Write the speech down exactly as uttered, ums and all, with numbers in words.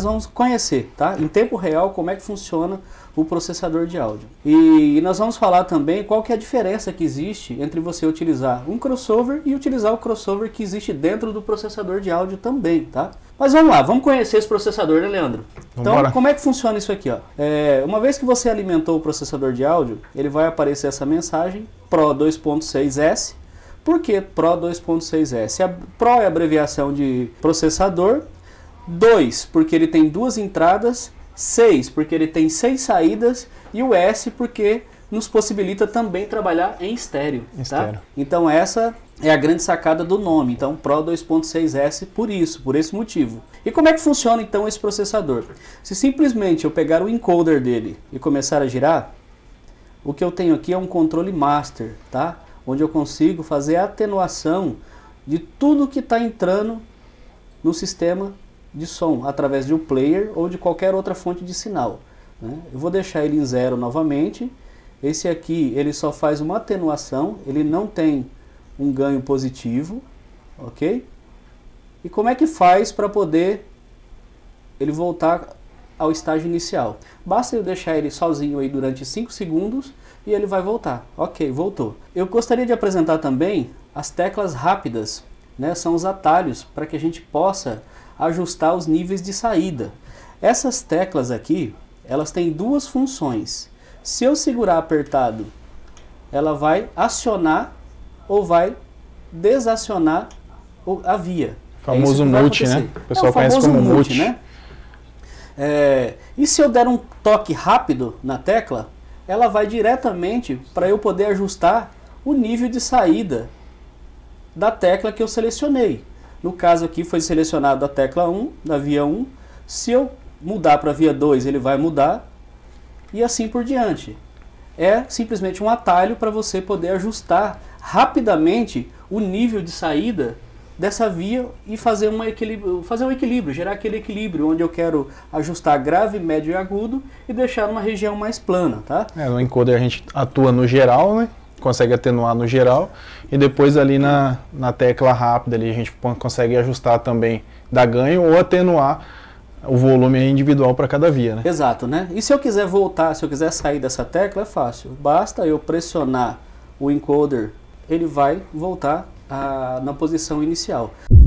nós vamos conhecer, tá? Em tempo real, como é que funciona o processador de áudio. E, e nós vamos falar também qual que é a diferença que existe entre você utilizar um crossover e utilizar o crossover que existe dentro do processador de áudio também, tá? Mas vamos lá, vamos conhecer esse processador, né, Leandro? Então, Vambora. como é que funciona isso aqui, ó? É, uma vez que você alimentou o processador de áudio, ele vai aparecer essa mensagem Pro dois ponto seis S. Por que Pro dois ponto seis S? A Pro é a abreviação de processador, dois porque ele tem duas entradas, seis porque ele tem seis saídas e o S porque nos possibilita também trabalhar em estéreo. Em tá? estéreo. Então essa é a grande sacada do nome. Então Pro dois ponto seis S por isso, por esse motivo. E como é que funciona então esse processador? Se simplesmente eu pegar o encoder dele e começar a girar, o que eu tenho aqui é um controle master, tá? Onde eu consigo fazer a atenuação de tudo que está entrando no sistema de som, através de um player ou de qualquer outra fonte de sinal. Né? Eu vou deixar ele em zero novamente. Esse aqui ele só faz uma atenuação, ele não tem um ganho positivo, ok? E como é que faz para poder ele voltar ao estágio inicial? Basta eu deixar ele sozinho aí durante cinco segundos e ele vai voltar. Ok, voltou. Eu gostaria de apresentar também as teclas rápidas, né? São os atalhos para que a gente possa ajustar os níveis de saída. Essas teclas aqui, elas têm duas funções. Se eu segurar apertado, ela vai acionar ou vai desacionar a via. O famoso é mute, né? O pessoal é o conhece como mute. né? É, e se eu der um toque rápido na tecla, ela vai diretamente para eu poder ajustar o nível de saída da tecla que eu selecionei. No caso aqui foi selecionado a tecla um, da via um. Se eu mudar para a via dois, ele vai mudar. E assim por diante. É simplesmente um atalho para você poder ajustar rapidamente o nível de saída dessa via e fazer, uma equilíbrio, fazer um equilíbrio, gerar aquele equilíbrio onde eu quero ajustar grave, médio e agudo e deixar numa região mais plana, tá? É, no encoder a gente atua no geral, né? Consegue atenuar no geral e depois ali na, na tecla rápida ali a gente consegue ajustar também, dar ganho ou atenuar o volume individual para cada via, né? Exato, né? E se eu quiser voltar, se eu quiser sair dessa tecla, é fácil. Basta eu pressionar o encoder, ele vai voltar a, na posição inicial.